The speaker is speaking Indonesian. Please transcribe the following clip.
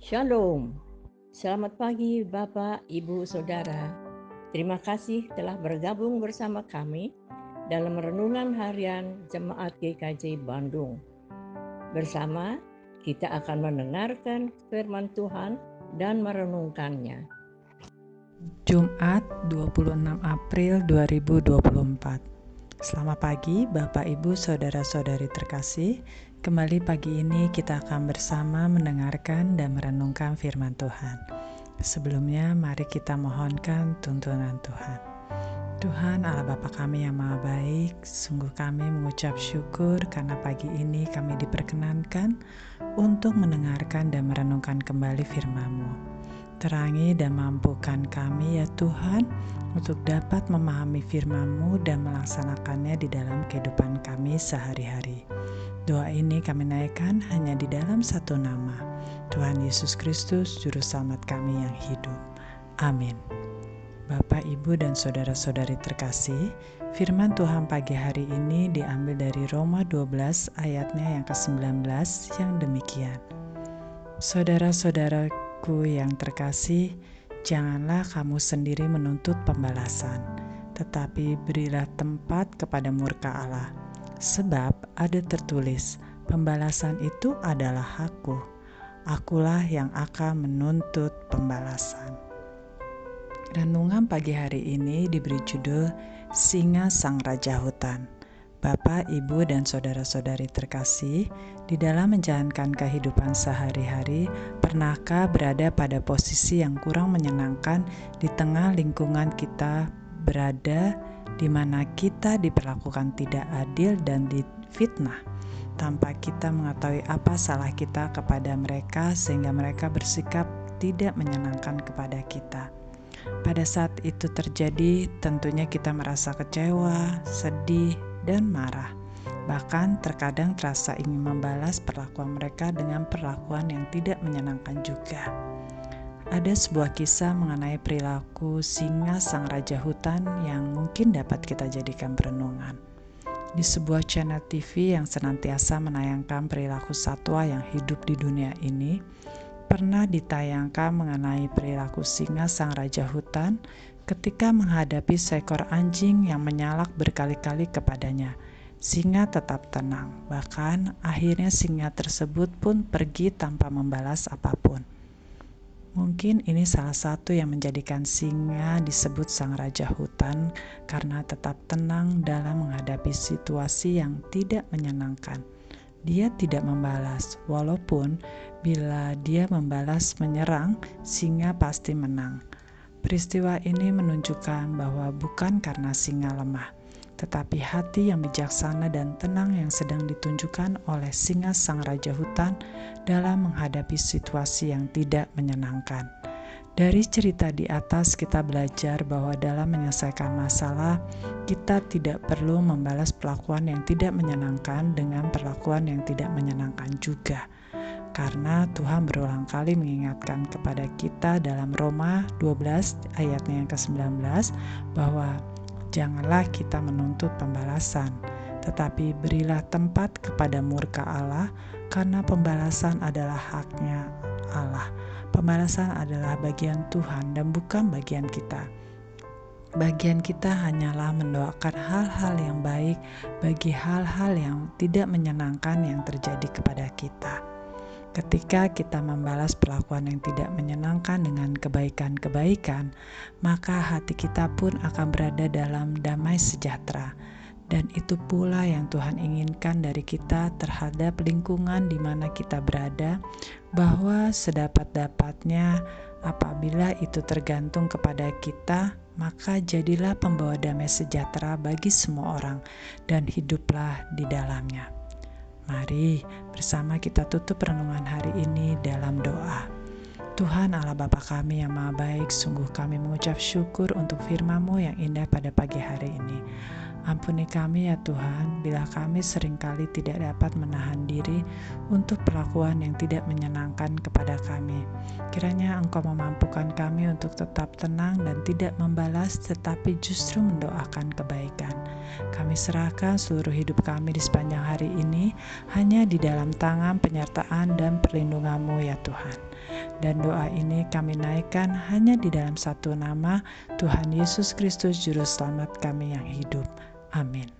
Shalom. Selamat pagi Bapak, Ibu, Saudara. Terima kasih telah bergabung bersama kami dalam renungan harian Jemaat GKJ Bandung. Bersama kita akan mendengarkan firman Tuhan dan merenungkannya. Jumat 26 April 2024. Selamat pagi Bapak Ibu Saudara-saudari terkasih. Kembali pagi ini kita akan bersama mendengarkan dan merenungkan firman Tuhan. Sebelumnya mari kita mohonkan tuntunan Tuhan. Tuhan Allah Bapa kami yang Maha Baik, sungguh kami mengucap syukur karena pagi ini kami diperkenankan untuk mendengarkan dan merenungkan kembali firman-Mu. Terangi dan mampukan kami ya Tuhan untuk dapat memahami firman-Mu dan melaksanakannya di dalam kehidupan kami sehari-hari. Doa ini kami naikkan hanya di dalam satu nama, Tuhan Yesus Kristus, Juru Selamat kami yang hidup. Amin. Bapak, Ibu, dan Saudara-saudari terkasih, firman Tuhan pagi hari ini diambil dari Roma 12 ayatnya yang ke-19 yang demikian. Saudara-saudaraku yang terkasih, janganlah kamu sendiri menuntut pembalasan, tetapi berilah tempat kepada murka Allah. Sebab ada tertulis, pembalasan itu adalah Hakku. Akulah yang akan menuntut pembalasan. Renungan pagi hari ini diberi judul Singa Sang Raja Hutan. Bapak, Ibu, dan saudara-saudari terkasih, di dalam menjalankan kehidupan sehari-hari, pernahkah berada pada posisi yang kurang menyenangkan di tengah lingkungan kita berada, di mana kita diperlakukan tidak adil dan difitnah, tanpa kita mengetahui apa salah kita kepada mereka sehingga mereka bersikap tidak menyenangkan kepada kita? Pada saat itu terjadi, tentunya kita merasa kecewa, sedih, dan marah. Bahkan terkadang terasa ingin membalas perlakuan mereka dengan perlakuan yang tidak menyenangkan juga. Ada sebuah kisah mengenai perilaku singa sang raja hutan yang mungkin dapat kita jadikan perenungan. Di sebuah channel TV yang senantiasa menayangkan perilaku satwa yang hidup di dunia ini, pernah ditayangkan mengenai perilaku singa sang raja hutan ketika menghadapi seekor anjing yang menyalak berkali-kali kepadanya. Singa tetap tenang, bahkan akhirnya singa tersebut pun pergi tanpa membalas apapun. Mungkin ini salah satu yang menjadikan singa disebut sang raja hutan, karena tetap tenang dalam menghadapi situasi yang tidak menyenangkan. Dia tidak membalas, walaupun bila dia membalas menyerang, singa pasti menang. Peristiwa ini menunjukkan bahwa bukan karena singa lemah, tetapi hati yang bijaksana dan tenang yang sedang ditunjukkan oleh singa sang raja hutan dalam menghadapi situasi yang tidak menyenangkan. Dari cerita di atas kita belajar bahwa dalam menyelesaikan masalah, kita tidak perlu membalas perlakuan yang tidak menyenangkan dengan perlakuan yang tidak menyenangkan juga. Karena Tuhan berulang kali mengingatkan kepada kita dalam Roma 12 ayatnya yang ke-19 bahwa janganlah kita menuntut pembalasan, tetapi berilah tempat kepada murka Allah, karena pembalasan adalah haknya Allah. Pembalasan adalah bagian Tuhan dan bukan bagian kita. Bagian kita hanyalah mendoakan hal-hal yang baik bagi hal-hal yang tidak menyenangkan yang terjadi kepada kita. Ketika kita membalas perlakuan yang tidak menyenangkan dengan kebaikan-kebaikan, maka hati kita pun akan berada dalam damai sejahtera. Dan itu pula yang Tuhan inginkan dari kita terhadap lingkungan di mana kita berada, bahwa sedapat-dapatnya apabila itu tergantung kepada kita, maka jadilah pembawa damai sejahtera bagi semua orang dan hiduplah di dalamnya. Mari bersama kita tutup renungan hari ini dalam doa. Tuhan Allah Bapa kami yang Maha Baik, sungguh kami mengucap syukur untuk firman-Mu yang indah pada pagi hari ini. Ampuni kami ya Tuhan, bila kami seringkali tidak dapat menahan diri untuk perlakuan yang tidak menyenangkan kepada kami. Kiranya Engkau memampukan kami untuk tetap tenang dan tidak membalas, tetapi justru mendoakan kebaikan. Kami serahkan seluruh hidup kami di sepanjang hari ini hanya di dalam tangan penyertaan dan perlindungan-Mu ya Tuhan. Dan doa ini kami naikkan hanya di dalam satu nama, Tuhan Yesus Kristus Juru Selamat kami yang hidup. Amin.